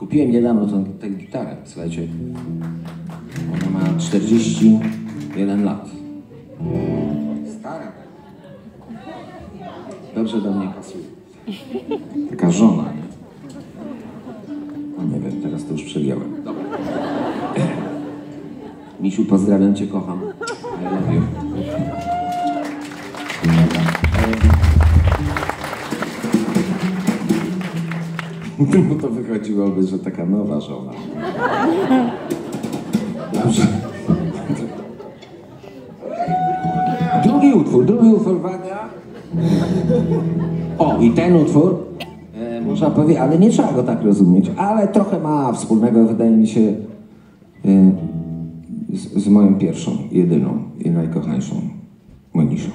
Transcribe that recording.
Kupiłem niedawno tę gitarę, słuchajcie. Ona ma 41 lat. Stara. Dobrze do mnie pasuje. Taka żona, nie? No nie wiem, teraz to już przegiąłem. Dobra. Misiu, pozdrawiam cię, kocham. I love you. No to wychodziłoby, że taka nowa żona. Dobrze. Drugi utwór, uwaga. O, i ten utwór, można powiedzieć, ale nie trzeba go tak rozumieć, ale trochę ma wspólnego, wydaje mi się, z moją pierwszą, jedyną i najkochańszą Monisią.